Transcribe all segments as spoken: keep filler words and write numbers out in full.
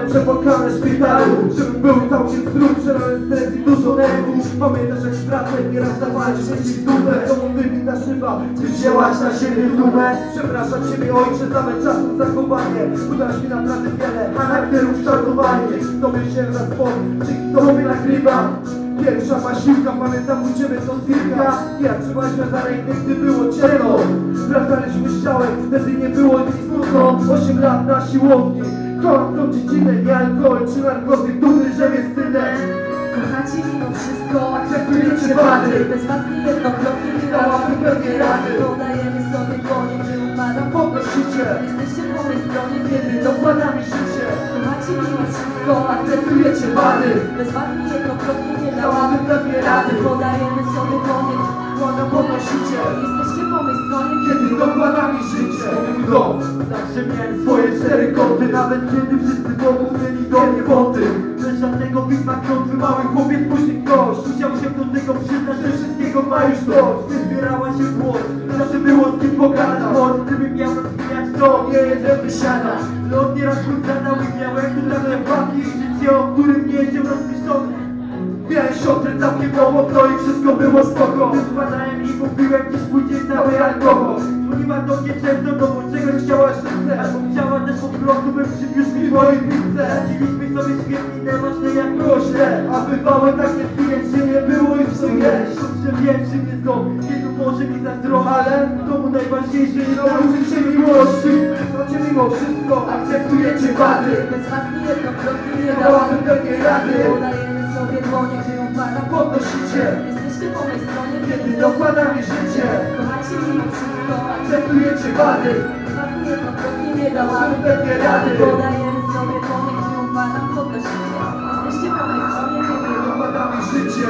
przepłakane w szpitalu, żebym był całkiem zdrów, przelałem stres i dużo nerwów. Pamiętasz jak w pracy nieraz dawałeś ci w dumę, domu wybita szyba, ty wzięłaś na siebie dumę. Przepraszam ciebie ojcze za me czasem zachowanie, udałaś mi naprawdę wiele charakterów szartowanie. Dzięki tobie się raz powiem, dzięki tobie nagrywam. Pierwsza pasiłka, pamiętam u ciebie to zwilka. Ja trzymaliśmy za rękę, gdy było ciemno. Wracaliśmy z ciałem, wtedy nie było nic smutno. Osiem lat na siłowni, kocham tą dziedzinę. Nie alkohol czy narkotyk, dumny, że jest synem. Kochacie mimo wszystko, akceptujecie wady. Bez was niejednokrotnie nie dałabym pewnie rady. Podajemy sobie dłonie, gdy upadam, Podnosicie, jesteście po mojej stronie, kiedy kiedy dokłada mi życie. kochacie mimo wszystko, akceptujecie wady. Bez was niejednokrotnie nie dałabym pewnie rady. Podajemy sobie dłonie, Dłonia podnosicie, jesteście po mojej stronie, kiedy kiedy dokłada mi życie. Mój dom, zawsze miałem swoje cztery kąty. Nawet kiedy wszyscy wokół mieli do mnie wąty. Bez żadnego pisma klątwy, mały chłopiec, później ktoś musiał się do tego przyznać, że wszystkiego ma już dość. Nie zbierała się płot, zawsze było z kim pogadać. Choć gdybym miał rozwijać, to nie jeden wysiada. Lot nieraz mój zadał i miałem tu dawne płaki. Życie, o którym nie wiedział rozpiszczony. Miałem siostrę całkiem obok, no i wszystko było spoko. Spadałem i mówiłem, gdzieś pójdzie cały alkohol. Dzwoniła do mnie często, no bo czegoś chciała życzę. Albo chciała też po prostu, bym przyniósł mi moje pizzę. Radziliśmy sobie świetnie, neważne jak prośle. A bywały takie chwile, że nie było już co jeść. Dobrze wiem, że nie znam, wielu może mi zazdrościć, ale to mu najważniejsze jest nauczyć się miłości. Znacie mimo wszystko, akceptujecie wady. bez was niejednokrotnie nie Nie dałabym dałabym pewnie rady. Podajemy sobie dłonie, gdy upadam, Podnosicie, jesteście po mojej stronie, kiedy dokłada mi życie. kochacie mimo wszystko, Akceptujecie wady, bez was niejednokrotnie nie dałabym pewnie rady. Podajemy sobie dłonie, gdy upadam, podnosicie. Jesteście po mojej stronie, kiedy Dokłada mi życie.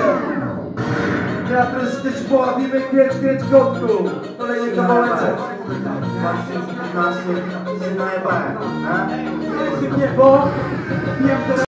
Ja też też poławimy pięć, pięć kotku. Kolejny kawałeczek. Właśnie, się najebałem, a? Nie, bo wiem, że